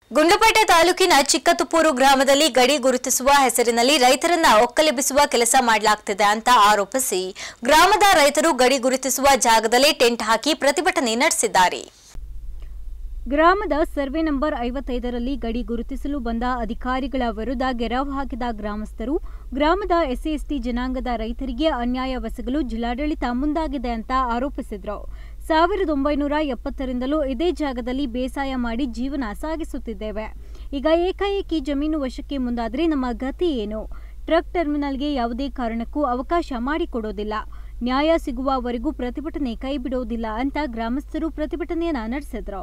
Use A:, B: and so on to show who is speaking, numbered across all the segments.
A: ಗುಂಡ್ಲುಪೇಟೆ ತಾಲೂಕಿನ ಚಿಕ್ಕತುಪ್ಪೂರು ಗ್ರಾಮದಲ್ಲಿ ಗಡಿ ಗುರುತಿಸುವ ಹೆಸರಿನಲ್ಲಿ ರೈತರನ್ನ ಒಕ್ಕಲೆಬ್ಬಿಸುವ ಕೆಲಸ ಮಾಡಲಾಗುತ್ತಿದೆ ಅಂತ ಆರೋಪಿಸಿ ಗ್ರಾಮದ ರೈತರು ಗಡಿ ಗುರುತಿಸುವ ಜಾಗದಲ್ಲಿ ಟೆಂಟ್ ಹಾಕಿ ಪ್ರತಿಭಟನೆ ನಡೆಸಿದ್ದಾರೆ.
B: ಗ್ರಾಮದ ಸರ್ವೆ ನಂಬರ್ 55ರಲ್ಲಿ ಗಡಿ ಗುರುತಿಸಲು ಬಂದ ಅಧಿಕಾರಿಗಳ ವಿರುದ್ಧ ಗೆರವು ಹಾಕಿದ ಗ್ರಾಮಸ್ಥರು ಗ್ರಾಮದ ಎಸ್ಸಿ/ಎಸ್ಟಿ ಜನಾಂಗದ ರೈತರಿಗೆ ಅನ್ಯಾಯವೆಸಗಲು ಜಿಲ್ಲಾಡಳಿತ ಮುಂದಾಗಿದೆ ಅಂತ ಆರೋಪಿಸಿದರು. 1970ರಿಂದಲೂ ಇದೇ ಜಾಗದಲ್ಲಿ ಬೇಸಾಯ ಮಾಡಿ ಜೀವನ ಸಾಗಿಸುತ್ತಿದ್ದೇವೆ. ಈಗ ಏಕಾಏಕಿ ಜಮೀನು ವಶಕ್ಕೆ ಮುಂದಾದರೆ ನಮ್ಮ ಗತಿ ಏನು? ಟ್ರಕ್ ಟರ್ಮಿನಲ್ಗೆ ಯಾವುದೇ ಕಾರಣಕ್ಕೂ ಅವಕಾಶ ಮಾಡಿಕೊಡೋದಿಲ್ಲ. ನ್ಯಾಯ ಸಿಗುವವರೆಗೂ ಪ್ರತಿಭಟನೆ ಕೈಬಿಡೋದಿಲ್ಲ ಅಂತ ಗ್ರಾಮಸ್ಥರು ಪ್ರತಿಭಟನೆಯನ್ನ ನಡೆಸಿದ್ರು.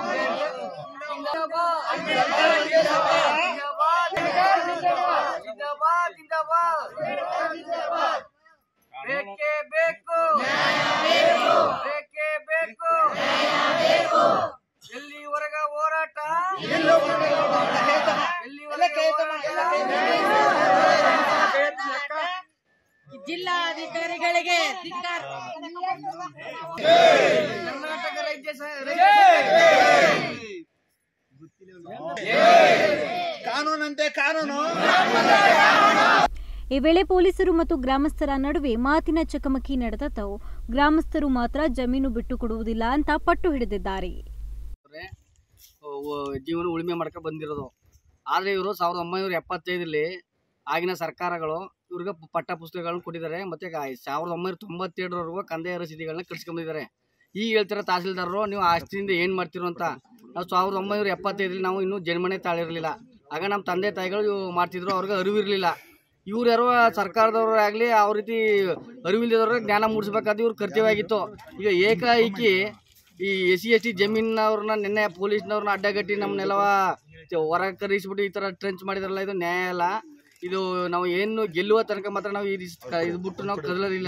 C: ಜಿಲ್ಲಾಧಿಕಾರಿಗಳಿಗೆ ಕಾನೂನಂತೆ ಕಾನೂನು.
B: ಈ ವೇಳೆ ಪೊಲೀಸರು ಮತ್ತು ಗ್ರಾಮಸ್ಥರ ನಡುವೆ ಮಾತಿನ ಚಕಮಕಿ ನಡೆದವು. ಗ್ರಾಮಸ್ಥರು ಮಾತ್ರ ಜಮೀನು ಬಿಟ್ಟು ಕೊಡುವುದಿಲ್ಲ ಅಂತ ಪಟ್ಟು ಹಿಡಿದಿದ್ದಾರೆ.
D: ಜೀವನ ಉಳಿಮೆ ಮಾಡ್ಕೊಂಡು ಬಂದಿರೋದು. ಆದರೆ ಇವರು 1975ರಲ್ಲಿ ಆಗಿನ ಸರ್ಕಾರಗಳು ಇವ್ರಿಗೆ ಪಟ್ಟ ಪುಸ್ತಕಗಳನ್ನು ಕೊಟ್ಟಿದ್ದಾರೆ. ಮತ್ತು 1997ರವರೆಗೂ ಕಂದಾಯ ರಸೀದಿಗಳನ್ನ ಕಟ್ಸ್ಕೊಂಡಿದ್ದಾರೆ. ಈಗ ಹೇಳ್ತಾರೆ ತಹಸೀಲ್ದಾರರು, ನೀವು ಆಸ್ತಿಯಿಂದ ಏನು ಮಾಡ್ತಿರೋ ಅಂತ. ನಾವು 1975ರಲ್ಲಿ ನಾವು ಇನ್ನೂ ಜನ್ಮನೆ ತಾಳಿರಲಿಲ್ಲ. ಆಗ ನಮ್ಮ ತಂದೆ ತಾಯಿಗಳು ಮಾಡ್ತಿದ್ರು, ಅವ್ರಿಗೆ ಅರಿವಿರಲಿಲ್ಲ. ಇವ್ರು ಯಾರು ಸರ್ಕಾರದವರು ಆಗಲಿ ಅವ್ರ ರೀತಿ ಅರಿವಿಲ್ಲದವ್ರಿಗೆ ಜ್ಞಾನ ಮೂಡಿಸ್ಬೇಕಾದ್ರೆ ಇವ್ರ ಕರ್ತವ್ಯ ಆಗಿತ್ತು. ಈಗ ಏಕಾಏಕಿ ಈ SC/ST ಜಮೀನವ್ರನ್ನ ನಿನ್ನೆ ಪೊಲೀಸ್ನವ್ರನ್ನ ಅಡ್ಡಗಟ್ಟಿ ನಮ್ಮನ್ನೆಲ್ಲವ ಹೊರಗೆ ಕರೆಸಿಬಿಟ್ಟು ಈ ಥರ ಟ್ರೆಂಚ್ ಮಾಡಿದಾರಲ್ಲ, ಇದು ನ್ಯಾಯ ಅಲ್ಲ. ಇದು ನಾವು ಏನು ಗೆಲ್ಲುವ ತನಕ ಮಾತ್ರ ನಾವು ಇದು ಬಿಟ್ಟು ನಾವು ಕದಲೋದಿಲ್ಲ.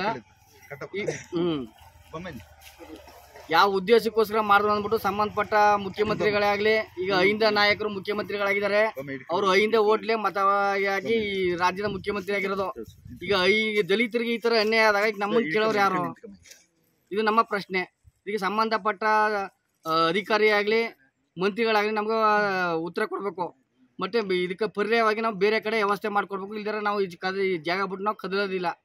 D: ಯಾವ ಉದ್ದೇಶಕ್ಕೋಸ್ಕರ ಮಾಡಿದ್ರು ಅಂದ್ಬಿಟ್ಟು ಸಂಬಂಧಪಟ್ಟ ಮುಖ್ಯಮಂತ್ರಿಗಳೇ ಆಗಲಿ, ಈಗ ಅಹಿಂದ ನಾಯಕರು ಮುಖ್ಯಮಂತ್ರಿಗಳಾಗಿದ್ದಾರೆ. ಅವರು ಅಹಿಂದ ಓಟ್ಲೆ ಮತವಾಗಿ ಈ ರಾಜ್ಯದ ಮುಖ್ಯಮಂತ್ರಿ ಆಗಿರೋದು. ಈಗ ದಲಿತರಿಗೆ ಈ ಥರ ಅನ್ಯಾಯ ಆದಾಗ ಈಗ ನಮ್ಮನ್ನು ಕೇಳೋರು ಯಾರು? ಇದು ನಮ್ಮ ಪ್ರಶ್ನೆ. ಇದಕ್ಕೆ ಸಂಬಂಧಪಟ್ಟ ಅಧಿಕಾರಿ ಆಗಲಿ ಮಂತ್ರಿಗಳಾಗಲಿ ನಮ್ಗೆ ಉತ್ತರ ಕೊಡಬೇಕು. ಮತ್ತು ಇದಕ್ಕೆ ಪರ್ಯಾಯವಾಗಿ ನಾವು ಬೇರೆ ಕಡೆ ವ್ಯವಸ್ಥೆ ಮಾಡಿಕೊಡ್ಬೇಕು. ಇಲ್ದರೆ ನಾವು ಈ ಜಾಗ ಬಿಟ್ಟು ನಾವು ಕದಲೋದಿಲ್ಲ.